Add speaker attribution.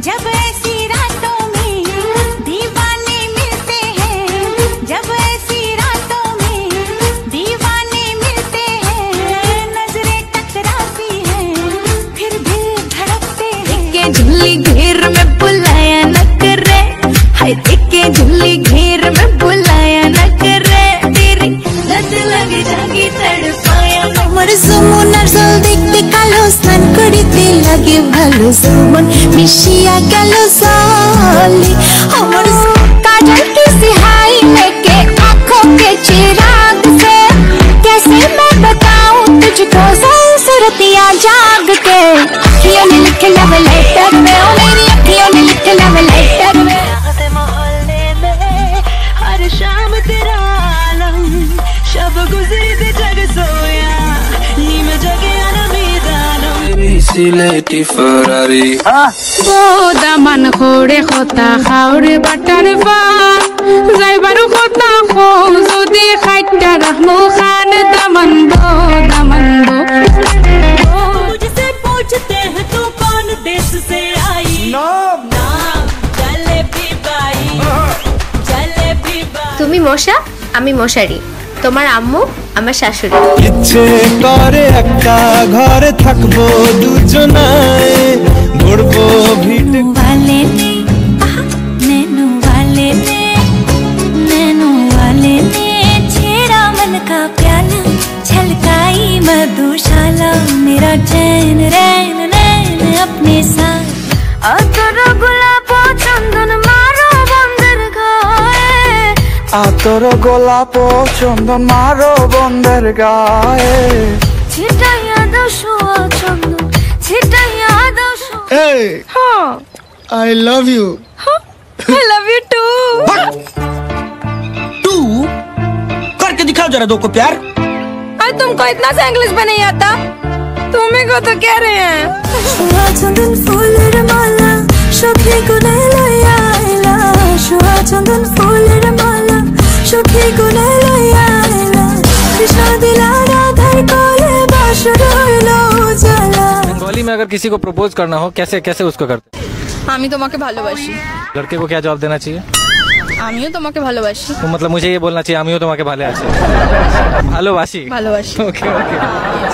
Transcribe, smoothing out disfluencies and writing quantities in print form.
Speaker 1: जब ऐसी रातों में दीवाने मिलते हैं, जब ऐसी रातों में दीवाने मिलते हैं, नजरें टकराती हैं, फिर दिल धड़कते हैं। के झुल्ली घेर में बुलाया न करे, हाय के झुल्ली घेर में बुलाया न करे, तेरी लत लग जागी तड़पाया। আমার যমুনার জল দেখতে কালো, স্নান করিতে লাগে ভালো, সুমন মিশিয়া গেল জলে। আমার काजल की सिहाई लेके आँखों के चिराग से, कैसे मैं बताऊं तुझको सूरतियाँ जाग के। अखियों ने लिखे लव लेटर में, ओ मेरी अखियों ने लिखे लव लेटर में। मोहल्ले में हर शाम तेरा आलम, शब गुजरी ते जग सोया, नीम जगे अनमीदानम।
Speaker 2: সিলেটি ফেরারি
Speaker 3: ও দামান খোড়ে খোতা খাওরে বাটার পান, যাইবারু খোতা খো যদি খাইটা রাখমু খান। দামান দো
Speaker 1: मुझसे पूछते हैं तू कौन देश से आई, नाम जलेबी बाई, जलेबी बाई।
Speaker 4: তুমি মশা আমি মশারি, তোমার আম্মু আমার শাশুড়ি।
Speaker 2: ইচ্ছে করে একা ঘরে থাকবো দুজনায়, ঘুরবো ভিড়
Speaker 1: वाले ने नैनो वाले ने, नैनो वाले ने छेड़ा मन का प्याला, छलकाई मधुशाला, मेरा चैन रैन नैन अपने साथ। अतरा गुलाबो चंदन मारो बंदर गाए,
Speaker 2: আতর গোলাপ চন্দন মারো বন্ধের গায়ে।
Speaker 1: छिटाया दो शोआ चंदन, छिटाया दो शो।
Speaker 2: Hey,
Speaker 1: हाँ,
Speaker 2: I love you.
Speaker 1: I love you too।
Speaker 5: तू करके दिखाओ जरा दो को प्यार।
Speaker 1: अरे तुमको इतना सा इंग्लिश भी नहीं आता, तुम्हें को तो कह रहे हैं। शोआ चंदन फूलेर माला, सखी गुने लया आइला, शोआ चंदन फूलेर माला, सखी गुने लया आइला, कृष्ण दिला राधार कोले बांसुर हइलो उजाला।
Speaker 6: बंगाली में अगर किसी को प्रपोज करना हो कैसे कैसे उसको करते?
Speaker 3: আমি তোমাকে ভালোবাসি।
Speaker 6: लड़के को क्या जवाब देना चाहिए?
Speaker 3: আমিও তোমাকে ভালোবাসি।
Speaker 6: तो मतलब मुझे ये बोलना चाहिए आमियो তোমাকে ভালো আছে, ভালোবাসি।
Speaker 3: ভালোবাসি।
Speaker 6: Okay okay.